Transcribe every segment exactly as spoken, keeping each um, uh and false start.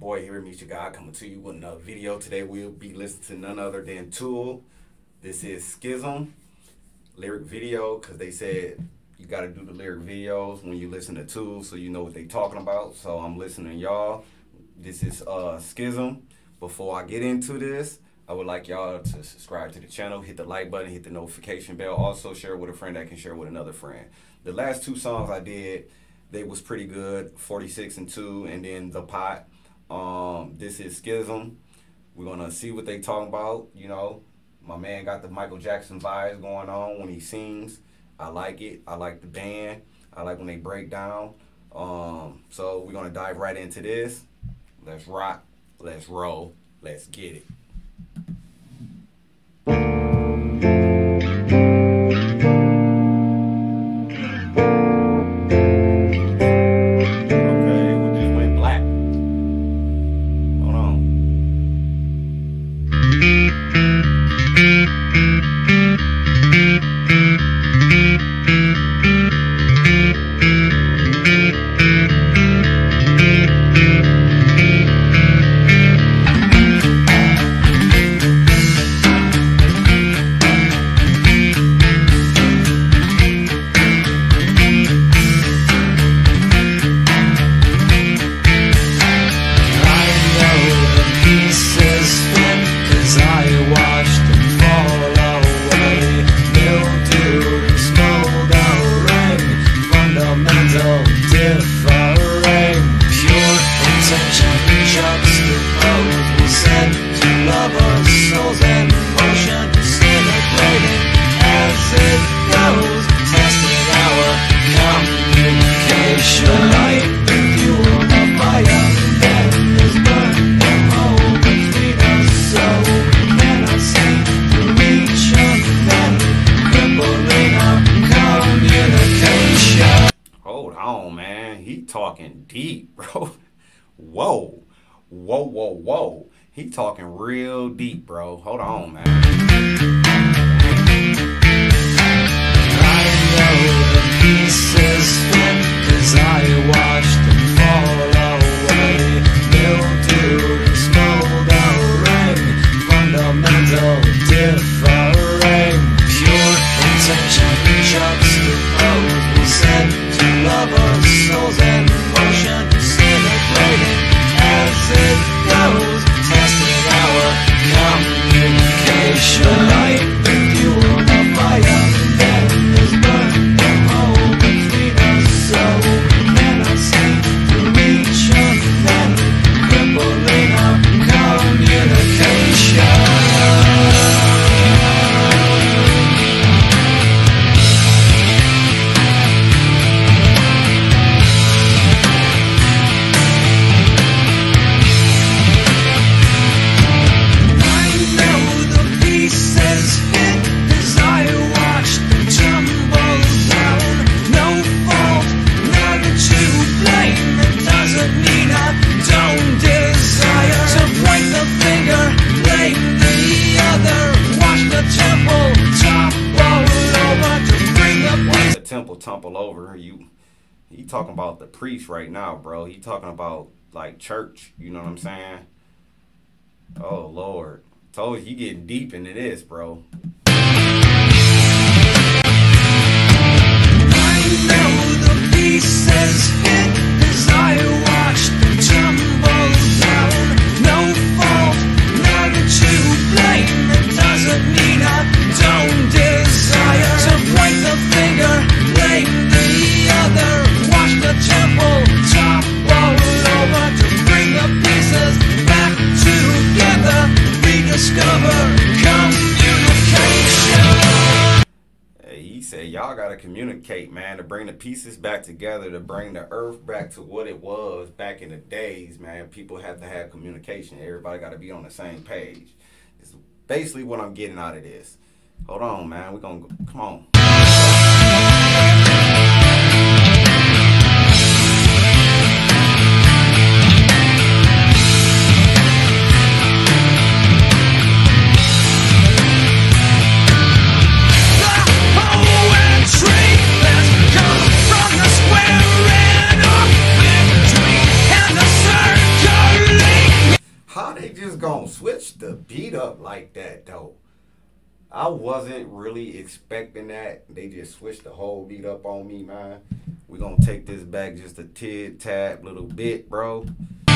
boy here, Misha God, coming to you with another video. Today we'll be listening to none other than Tool. This is Schism lyric video, because they said you got to do the lyric videos when you listen to Tool so you know what they talking about. So I'm listening to y'all. This is uh, Schism. Before I get into this, I would like y'all to subscribe to the channel, hit the like button, hit the notification bell. Also share with a friend that can share with another friend. The last two songs I did, they was pretty good, forty-six and two, and then The Pot. Um, this is Schism. We're gonna see what they talking about. You know, my man got the Michael Jackson vibes going on when he sings. I like it. I like the band. I like when they break down. Um, so we're gonna dive right into this. Let's rock. Let's roll. Let's get it. Talking deep, bro. Whoa, whoa, whoa, whoa. He talking real deep, bro. Hold on, man. I know the pieces fit, 'cause I watched them fall away. Mildew and smoldering, fundamental differing. Pure intention juxtaposed, we said to lovers, souls and emotion, disintegrating as it goes, testing our communication. The light, the fuel, the fire, then is burnt the hole between us. So can I see to reach and then crippling our communication. Temple tumble over. You he talking about the priest right now, bro. He talking about like church, you know what I'm saying? Oh Lord. Told you he getting deep into this, bro. I know the pieces hit as I watch them tumble down. No fault, none to blame. It doesn't mean I don't desire to point the finger, blame the other, watch the temple topple over to bring the pieces back together, rediscover communication. Hey, he said y'all gotta communicate, man, to bring the pieces back together, to bring the earth back to what it was back in the days, man. People have to have communication. Everybody gotta be on the same page. It's basically what I'm getting out of this. Hold on, man. We're gonna go. Come on. From the square and off in between, and the circle beat up like that though. I wasn't really expecting that. They just switched the whole beat up on me, man. We gonna take this back just a tid tab little bit, bro.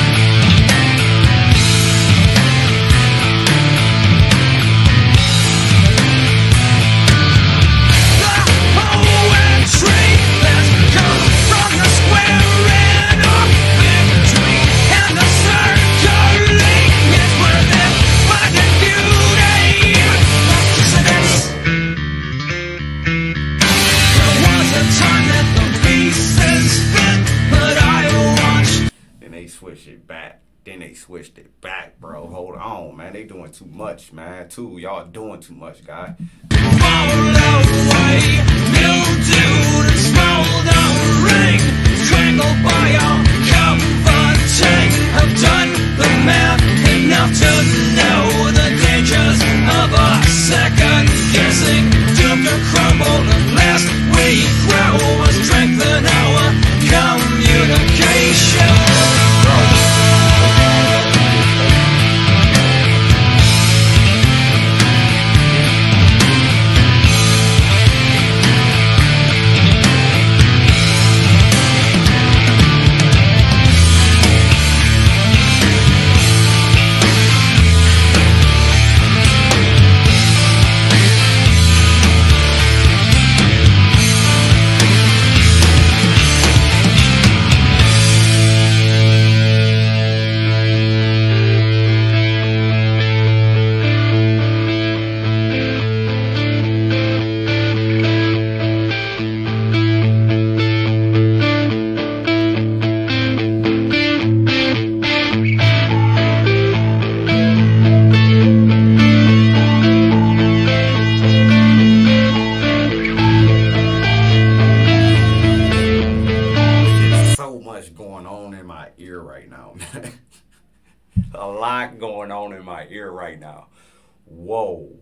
Switch it back. Then they switched it back, bro. Hold on, man. They doing too much, man. Too, y'all doing too much, guy. Strangled by your comforting. I've done the math enough to know the dangers of a second guessing. Doomed to crumble unless we grow and strengthen our communication. A lot going on in my ear right now. Whoa.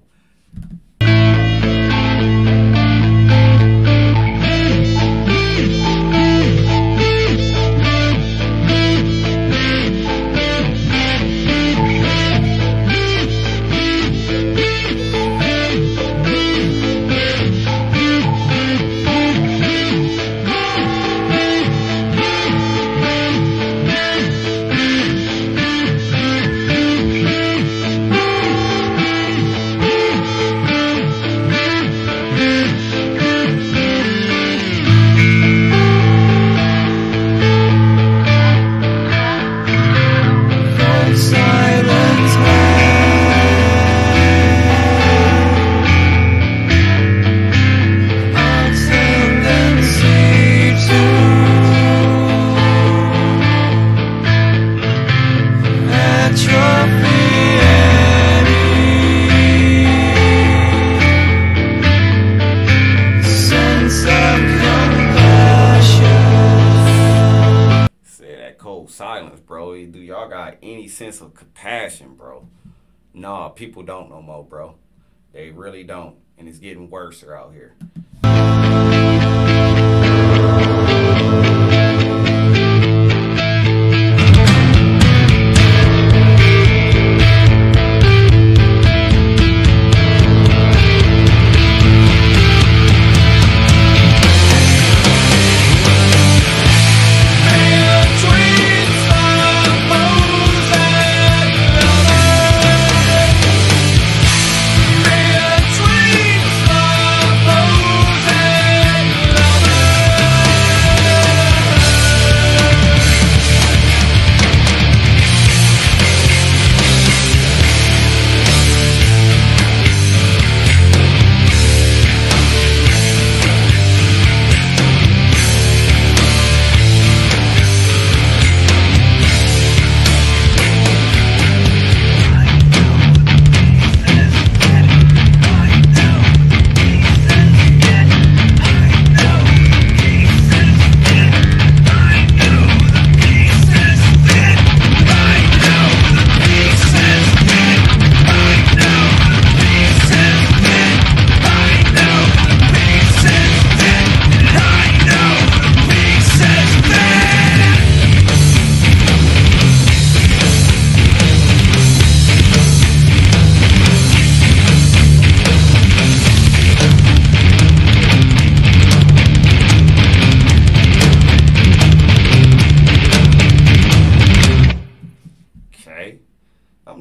Silence, bro. Do y'all got any sense of compassion, bro? Nah, people don't no more, bro. They really don't. And it's getting worse out here. Tweets of Moses.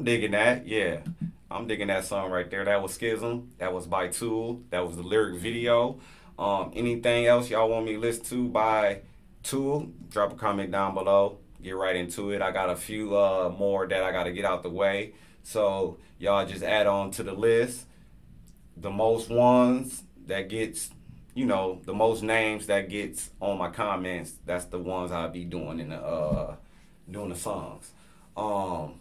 digging that. Yeah, I'm digging that song right there. That was Schism. That was by Tool. That was the lyric video. Um, anything else y'all want me to listen to by Tool? Drop a comment down below. Get right into it. I got a few uh, more that I got to get out the way. So y'all just add on to the list. The most ones that gets, you know, the most names that gets on my comments, that's the ones I'll be doing in the uh doing the songs. Um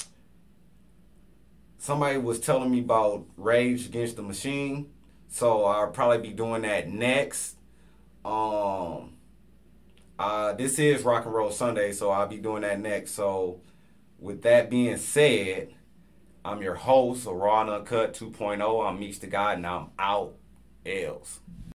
somebody was telling me about Rage Against the Machine, so I'll probably be doing that next. Um uh this is Rock and Roll Sunday, so I'll be doing that next. So with that being said, I'm your host of Raw and Uncut two point oh. I'm Meeks the God, and I'm out. L's.